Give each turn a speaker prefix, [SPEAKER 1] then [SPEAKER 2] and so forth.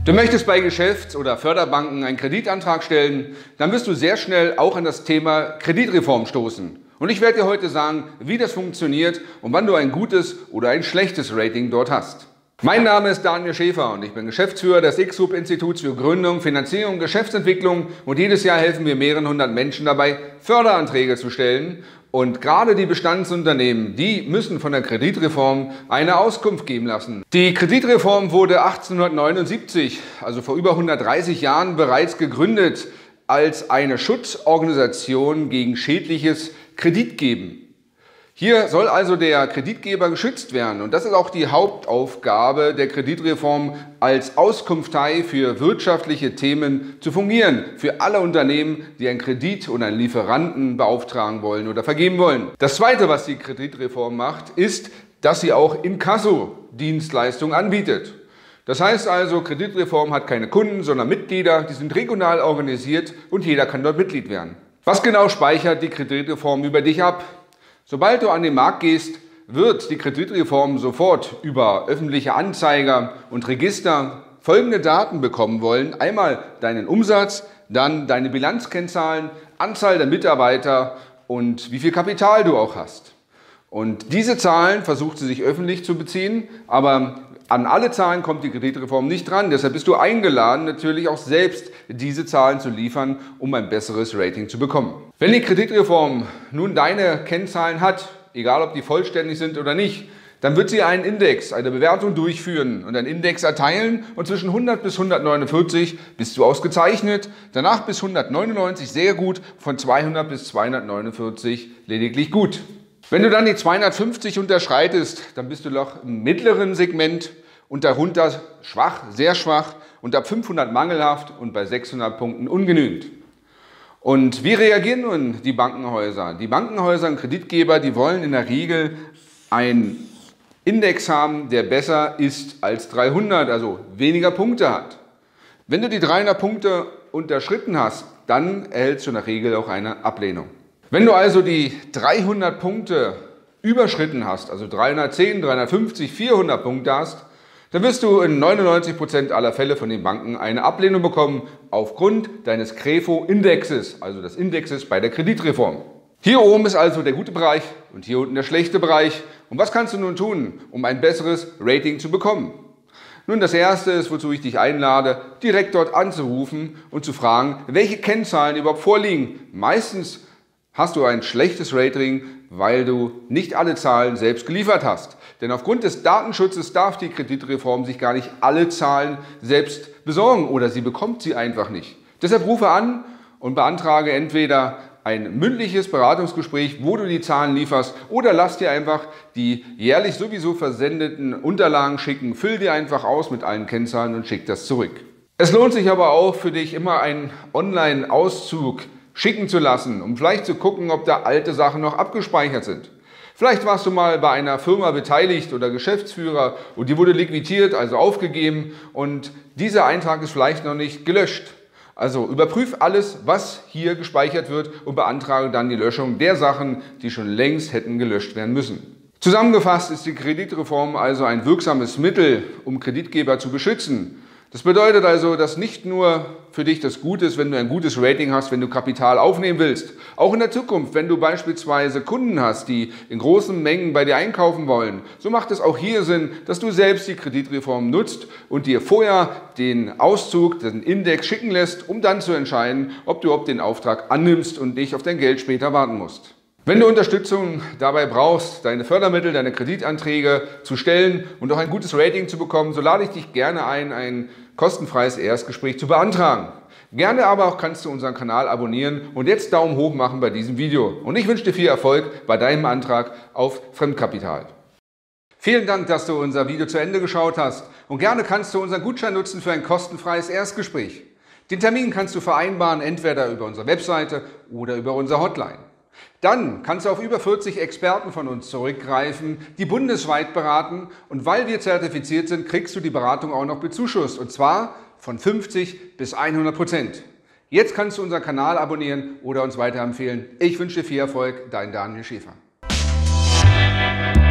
[SPEAKER 1] Du möchtest bei Geschäfts- oder Förderbanken einen Kreditantrag stellen, dann wirst du sehr schnell auch an das Thema Kreditreform stoßen. Und ich werde dir heute sagen, wie das funktioniert und wann du ein gutes oder ein schlechtes Rating dort hast. Mein Name ist Daniel Schäfer und ich bin Geschäftsführer des X-Group-Instituts für Gründung, Finanzierung und Geschäftsentwicklung und jedes Jahr helfen wir mehreren hundert Menschen dabei, Förderanträge zu stellen. Und gerade die Bestandsunternehmen, die müssen von der Kreditreform eine Auskunft geben lassen. Die Kreditreform wurde 1879, also vor über 130 Jahren, bereits gegründet als eine Schutzorganisation gegen schädliches Kreditgeben. Hier soll also der Kreditgeber geschützt werden und das ist auch die Hauptaufgabe der Kreditreform, als Auskunftei für wirtschaftliche Themen zu fungieren, für alle Unternehmen, die einen Kredit oder einen Lieferanten beauftragen wollen oder vergeben wollen. Das Zweite, was die Kreditreform macht, ist, dass sie auch Inkasso-Dienstleistungen anbietet. Das heißt also, Kreditreform hat keine Kunden, sondern Mitglieder, die sind regional organisiert und jeder kann dort Mitglied werden. Was genau speichert die Kreditreform über dich ab? Sobald du an den Markt gehst, wird die Kreditreform sofort über öffentliche Anzeiger und Register folgende Daten bekommen wollen. Einmal deinen Umsatz, dann deine Bilanzkennzahlen, Anzahl der Mitarbeiter und wie viel Kapital du auch hast. Und diese Zahlen versucht sie sich öffentlich zu beziehen, aber an alle Zahlen kommt die Kreditreform nicht dran. Deshalb bist du eingeladen, natürlich auch selbst diese Zahlen zu liefern, um ein besseres Rating zu bekommen. Wenn die Kreditreform nun deine Kennzahlen hat, egal ob die vollständig sind oder nicht, dann wird sie einen Index, eine Bewertung durchführen und einen Index erteilen und zwischen 100 bis 149 bist du ausgezeichnet, danach bis 199 sehr gut, von 200 bis 249 lediglich gut. Wenn du dann die 250 unterschreitest, dann bist du noch im mittleren Segment und darunter schwach, sehr schwach und ab 500 mangelhaft und bei 600 Punkten ungenügend. Und wie reagieren nun die Bankenhäuser? Die Bankenhäuser und Kreditgeber, die wollen in der Regel einen Index haben, der besser ist als 300, also weniger Punkte hat. Wenn du die 300 Punkte unterschritten hast, dann erhältst du in der Regel auch eine Ablehnung. Wenn du also die 300 Punkte überschritten hast, also 310, 350, 400 Punkte hast, dann wirst du in 99% aller Fälle von den Banken eine Ablehnung bekommen aufgrund deines KREFO-Indexes, also des Indexes bei der Kreditreform. Hier oben ist also der gute Bereich und hier unten der schlechte Bereich. Und was kannst du nun tun, um ein besseres Rating zu bekommen? Nun, das Erste ist, wozu ich dich einlade, direkt dort anzurufen und zu fragen, welche Kennzahlen überhaupt vorliegen. Meistens hast du ein schlechtes Rating, weil du nicht alle Zahlen selbst geliefert hast. Denn aufgrund des Datenschutzes darf die Kreditreform sich gar nicht alle Zahlen selbst besorgen oder sie bekommt sie einfach nicht. Deshalb rufe an und beantrage entweder ein mündliches Beratungsgespräch, wo du die Zahlen lieferst, oder lass dir einfach die jährlich sowieso versendeten Unterlagen schicken. Füll die einfach aus mit allen Kennzahlen und schick das zurück. Es lohnt sich aber auch für dich immer einen Online-Auszug schicken zu lassen, um vielleicht zu gucken, ob da alte Sachen noch abgespeichert sind. Vielleicht warst du mal bei einer Firma beteiligt oder Geschäftsführer und die wurde liquidiert, also aufgegeben und dieser Eintrag ist vielleicht noch nicht gelöscht. Also überprüf alles, was hier gespeichert wird und beantrage dann die Löschung der Sachen, die schon längst hätten gelöscht werden müssen. Zusammengefasst ist die Kreditreform also ein wirksames Mittel, um Kreditgeber zu beschützen. Das bedeutet also, dass nicht nur für dich das Gute ist, wenn du ein gutes Rating hast, wenn du Kapital aufnehmen willst. Auch in der Zukunft, wenn du beispielsweise Kunden hast, die in großen Mengen bei dir einkaufen wollen, so macht es auch hier Sinn, dass du selbst die Kreditreform nutzt und dir vorher den Auszug, den Index schicken lässt, um dann zu entscheiden, ob du den Auftrag annimmst und nicht auf dein Geld später warten musst. Wenn du Unterstützung dabei brauchst, deine Fördermittel, deine Kreditanträge zu stellen und auch ein gutes Rating zu bekommen, so lade ich dich gerne ein kostenfreies Erstgespräch zu beantragen. Gerne aber auch kannst du unseren Kanal abonnieren und jetzt Daumen hoch machen bei diesem Video. Und ich wünsche dir viel Erfolg bei deinem Antrag auf Fremdkapital. Vielen Dank, dass du unser Video zu Ende geschaut hast und gerne kannst du unseren Gutschein nutzen für ein kostenfreies Erstgespräch. Den Termin kannst du vereinbaren, entweder über unsere Webseite oder über unsere Hotline. Dann kannst du auf über 40 Experten von uns zurückgreifen, die bundesweit beraten und weil wir zertifiziert sind, kriegst du die Beratung auch noch bezuschusst und zwar von 50 bis 100%. Jetzt kannst du unseren Kanal abonnieren oder uns weiterempfehlen. Ich wünsche dir viel Erfolg, dein Daniel Schäfer.